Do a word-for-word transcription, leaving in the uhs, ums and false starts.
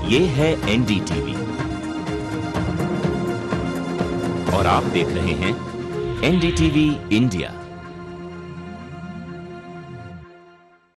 ये है एनडीटीवी और आप देख रहे हैं एनडीटीवी इंडिया।